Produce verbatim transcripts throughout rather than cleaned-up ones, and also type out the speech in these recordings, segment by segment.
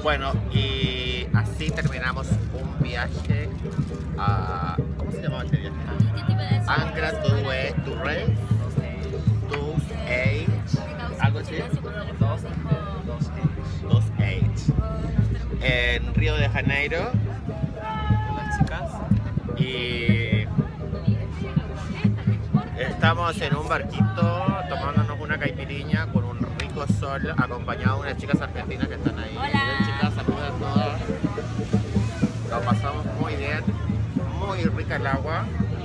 Bueno, y así terminamos un viaje a... ¿Cómo se llamaba este viaje? Angra Due Durrey, dos H, algo así. dos H. En Río de Janeiro. Las chicas. Y estamos en un barquito tomándonos una caipirinha con un rico sol, acompañado de unas chicas argentinas que están ahí. Hola. Bien, chicas, saludan todas. Lo pasamos muy bien, muy rica el agua.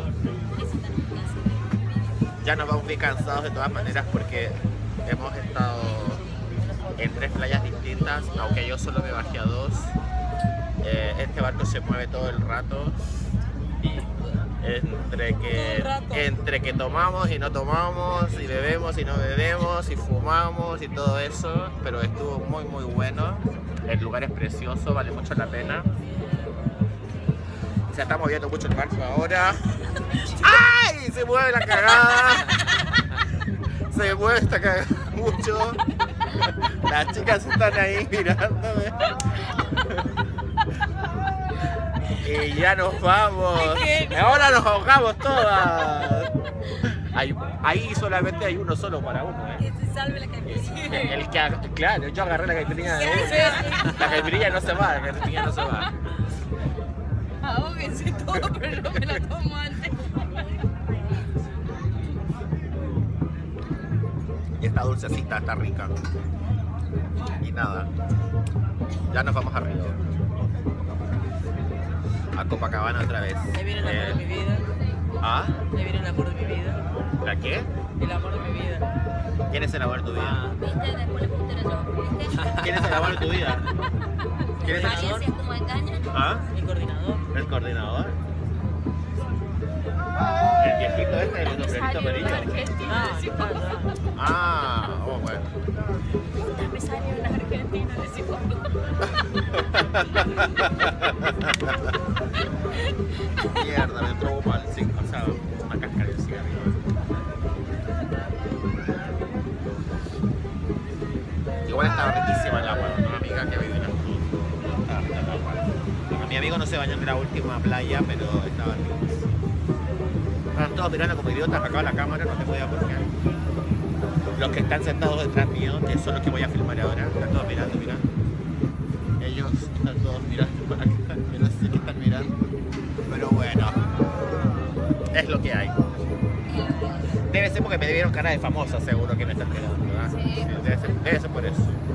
Ya nos vamos bien cansados de todas maneras porque hemos estado en tres playas distintas, aunque yo solo me bajé a dos. Eh, este barco se mueve todo el rato y entre que, entre que tomamos y no tomamos, y bebemos y no bebemos, y fumamos y todo eso, pero estuvo muy muy bueno. El lugar es precioso, vale mucho la pena. Se está moviendo mucho el barco ahora. ¡Ay! Se mueve la cagada. Se mueve esta cagada mucho. Las chicas están ahí mirándome. Y ya nos vamos. Ahora nos ahogamos todas. Ahí, ahí solamente hay uno solo para uno, ¿eh? Que se salve la caipirinha. El que, ag- claro, yo agarré la caipirinha de él. La caipirinha no se va, la caipirinha no se va. Ahóguense todo, pero yo me la tomo antes. Y está dulcecita, está rica. Y nada, ya nos vamos arriba. A Copacabana otra vez. Ya viene el amor de mi Eh, vida. ¿Ah? Ya viene el amor de mi vida. ¿La qué? El amor de mi vida. ¿Quién es el amor de tu vida? ¿Viste? Después le puse yo. ¿Viste? ¿Quién es el amor de tu vida? ¿Quién es el amor? Apariencias como engañan. ¿Ah? Mi coordinador. ¿El coordinador? ¿El viejito este, el sombrerito amarillo? Ah, sí, pasa. Ah, oh, bueno. Empresario en Argentina, decimos. Mierda, me entró un mal, sí, o sea, una cáscara de cigarrillo. Igual estaba riquísima el agua, una amiga que vive en el estaba rica el agua. Bueno, mi amigo no se bañó en la última playa, pero estaba riquísimo. Estaban todos mirando como idiotas, acá la cámara, no te podía por qué. Los que están sentados detrás mío, que son los que voy a filmar ahora, están todos mirando, mirando. Ellos están todos mirando para acá, yo no sé qué están mirando. Pero bueno, es lo que hay. Debe ser porque me dieron cara de famosa, seguro que me están mirando, ¿verdad? Sí. Debe ser, debe ser por eso.